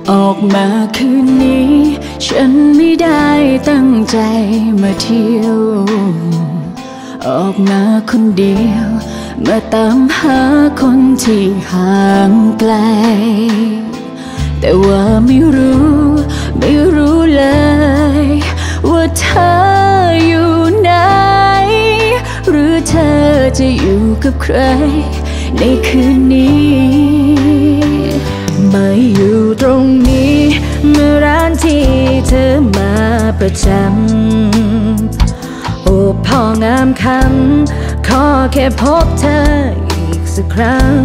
ออกมาคืนนี้ฉันไม่ได้ตั้งใจมาเที่ยวออกมาคนเดียวมาตามหาคนที่ห่างไกลแต่ว่าไม่รู้เลยว่าเธออยู่ไหนหรือเธอจะอยู่กับใครในคืนนี้ไม่อยู่ตรงนี้เมื่อร้านที่เธอมาประจำโอ้พ่องามคำขอแค่พบเธออีกสักครั้ง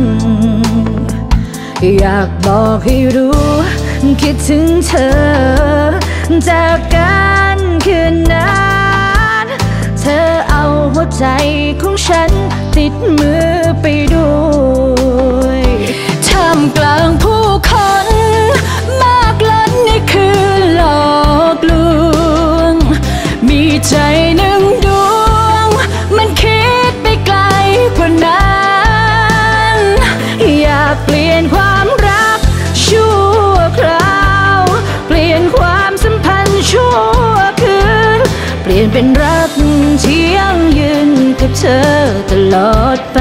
อยากบอกให้รู้คิดถึงเธอจากกันคืนนั้นเธอเอาหัวใจของฉันติดมือไปด้วยท่ามกลางผู้คนมากล้นในคืนหลอกลวงมีใจหนึ่งดวงมันคิดไปไกลกว่านั้นอยากเปลี่ยนความรักชั่วคราวเปลี่ยนความสัมพันธ์ชั่วคืนเปลี่ยนเป็นรักที่ยั่งยืนกับเธอตลอดไป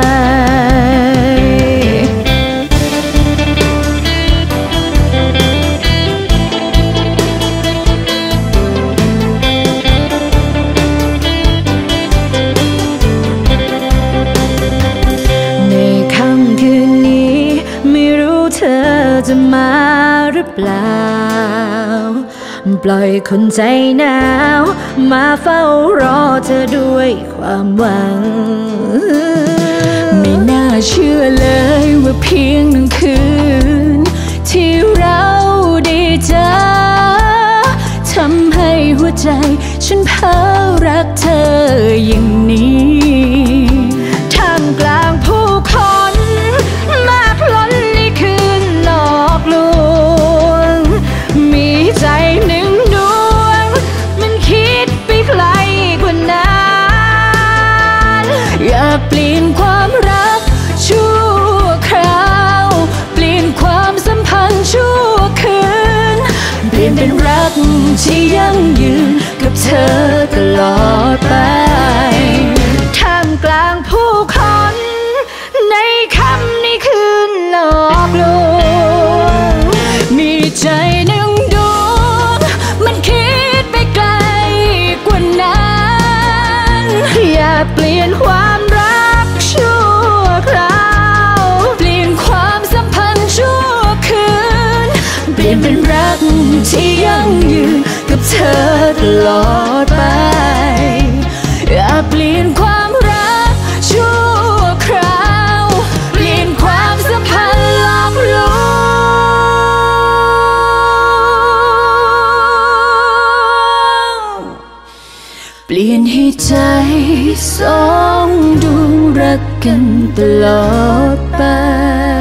จะมาหรือเปล่าปล่อยคนใจหนาวมาเฝ้ารอเธอด้วยความหวังไม่น่าเชื่อเลยว่าเพียงหนึ่งคืนที่เราได้เจอทำให้หัวใจฉันเพ้อรักเธออย่างนี้ท่ามกลางผู้คนมากล้นในคืนหลอกลวงมีใจหนึ่งดวงมันคิดไปไกลกว่านั้นอยากเปลี่ยนความรักชั่วคราวเปลี่ยนความสัมพันธ์ชั่วคืนเปลี่ยนเป็นรักที่ยั่งยืนกับเธอตลอดไปท่ามกลางผู้คนในค่ำในคืนหลอกลวงมีใจหนึ่งดวงมันคิดไปไกลกว่านั้นอยากเปลี่ยนความรักชั่วคราวเปลี่ยนความสัมพันธ์ชั่วคืนเปลี่ยนเป็นรักที่ยั่งยืนกับเธอตลอดไปอยากเปลี่ยนความรักชั่วคราวเปลี่ยนความสัมพันธ์หลอกลวงเปลี่ยนให้ใจสองดวงรักกันตลอดไป